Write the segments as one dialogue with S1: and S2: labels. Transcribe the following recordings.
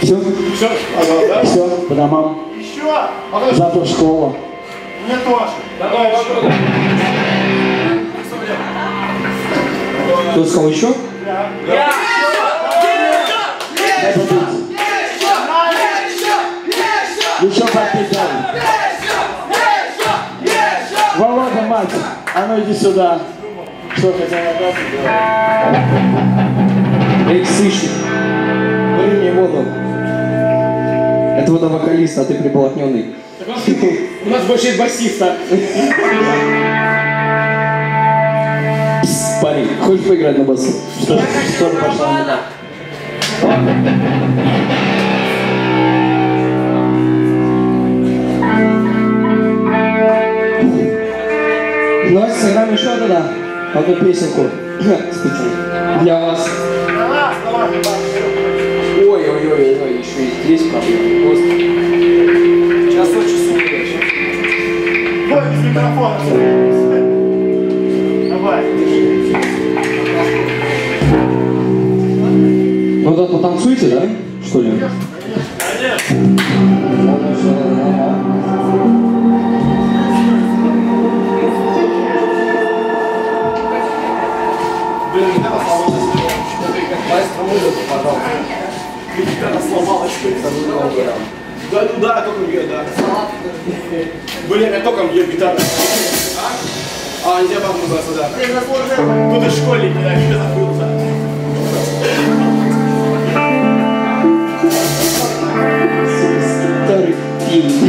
S1: Все?
S2: Все? Ага, да?
S1: Все, по домам.
S2: Еще?
S1: Завтра в школу.
S2: Мне тоже. Давай, вопрос.
S3: Кто сказал еще?
S2: Я.
S1: Еще попить надо. Володя, мать, а ну иди сюда. Что хотел отдать?
S3: Эй, сыщик, вари мне воду. Это вода вокалиста, а ты приполотненный.
S1: У нас больше есть басиста.
S3: Парень, хочешь поиграть на басу? Что-то пошло не так. Ну, сыграем еще тогда одну песенку специально для вас. Ой, еще есть проблема. Сейчас очень сумеешь.
S2: Ой, без микрофона. Давай.
S3: Ну да, потанцуйте, да? Что ли?
S2: Конечно. Блин, гитара сломалась.
S3: Маэстро музыку, пожалуйста.
S2: Гитара сломалась. Да, ну да, только бьет, да. Блин, я только бьет гитара. А, нельзя бабу называться, да. Тут и школьники, да, не забылся.
S3: Старый фильм.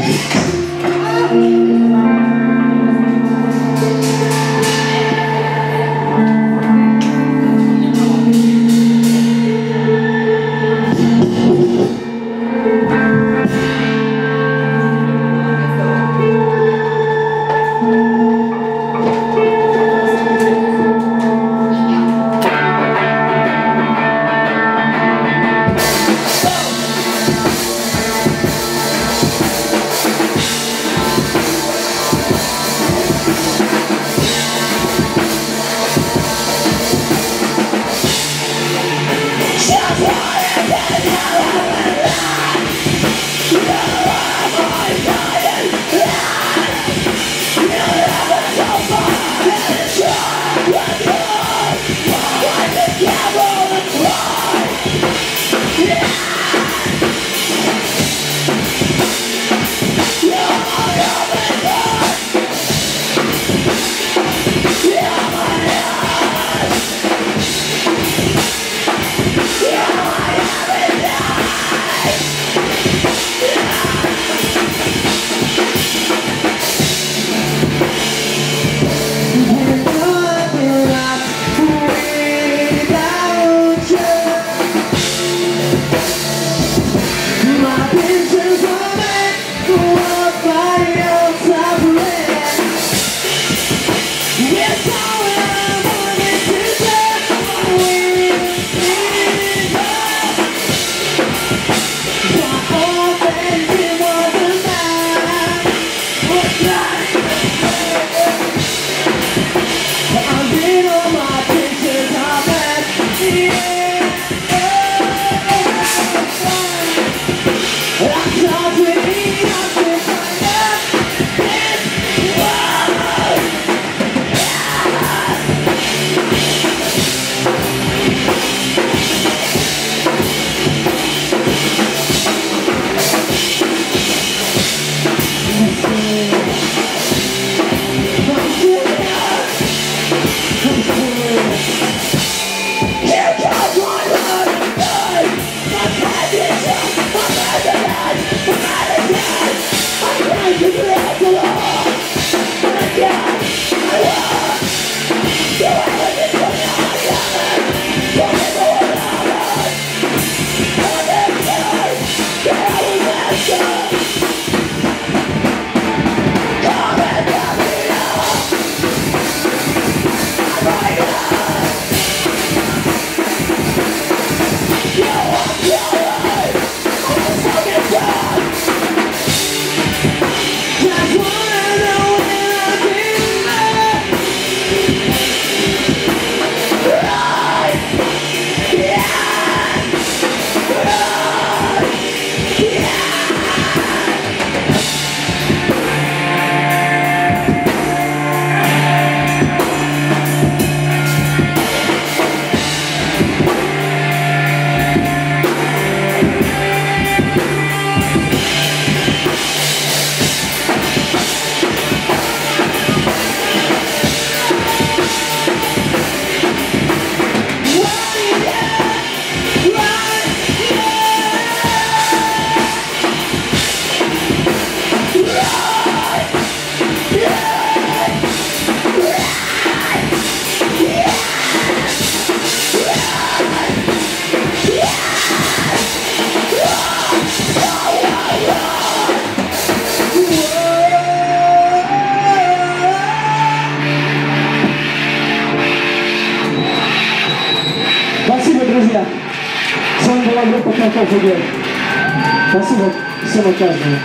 S1: знаков игры. Спасибо всем и каждому.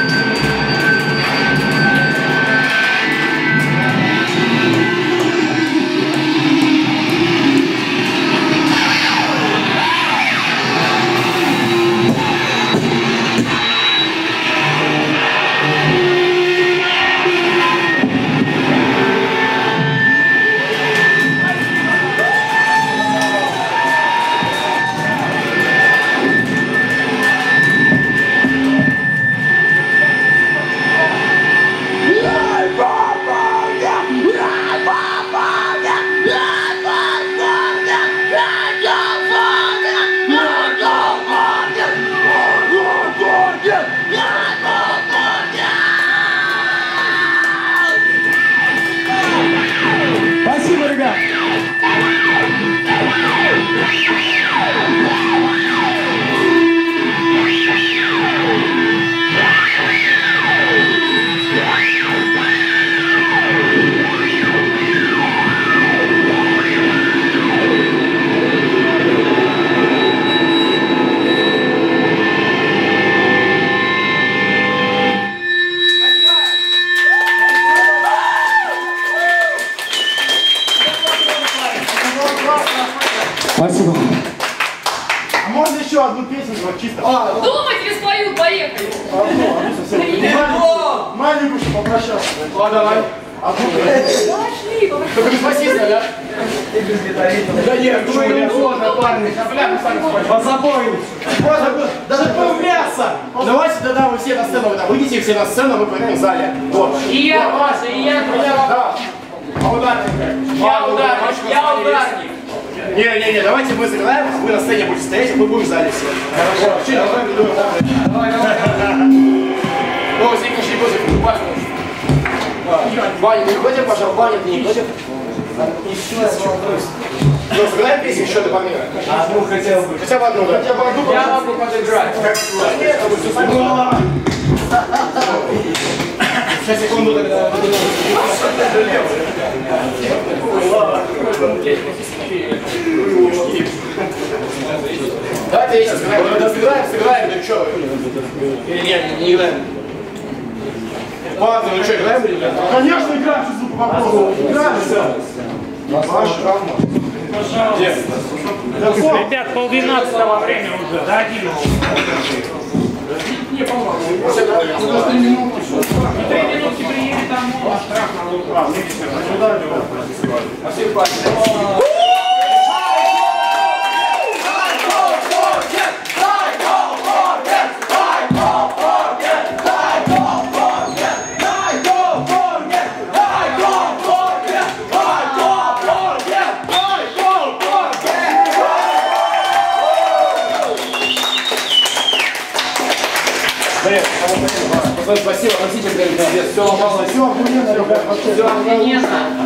S1: Спасибо, ребят! Спасибо.
S2: А можно еще одну песню, чисто?
S4: Думать не спою, поехали.
S2: Маленькую, чтобы попрощаться. Давай.
S4: Пошли,
S2: Только без басиста, да? Да нет, сложно, парни. Позабойтесь. Даже полмяса. Давайте тогда вы все на сцену, выйдите все на сцену, вы в этом зале. Вот.
S4: И я, Паша, и я.
S2: Да. А ударник?
S4: Я ударник.
S2: Не, давайте мы сыграем, вы на сцене будете стоять, а мы будем в зале все. Хорошо. Давай. Ну, Зинка, не против, Паша. Ваня, ты не против, Паша? Ваня, ты не против? Ну, сыграем песню еще до помимо.
S3: Одну хотел бы.
S2: Хотя бы одну, да? Хотя бы одну.
S4: Я могу подыграть.
S2: Сейчас, секунду, тогда. Давайте я сейчас сыграем, ну что? Или нет, не играем? Ладно, ну что, играем или нет? Конечно, играем, что звук вопросов. Играем, все. Ваша травма. Пожалуйста.
S5: Ребят, 11:30 время уже, да, 11.
S4: Не помогу.
S5: 3 минутки приедет домой, а штраф на лук.
S2: Спасибо, носите, все ломало, все охуенно, ребят,
S4: Все охрененно.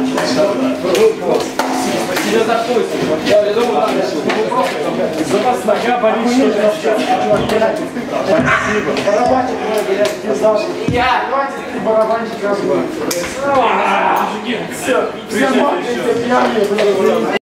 S2: Тебе запустим. Я думаю, запасная. Я болею. Спасибо. Барабанчик мой, блядь, пиздал.
S4: Я.
S2: Давайте ты барабанчик разбавь. Все, все мокрые, все пьяные, блядь.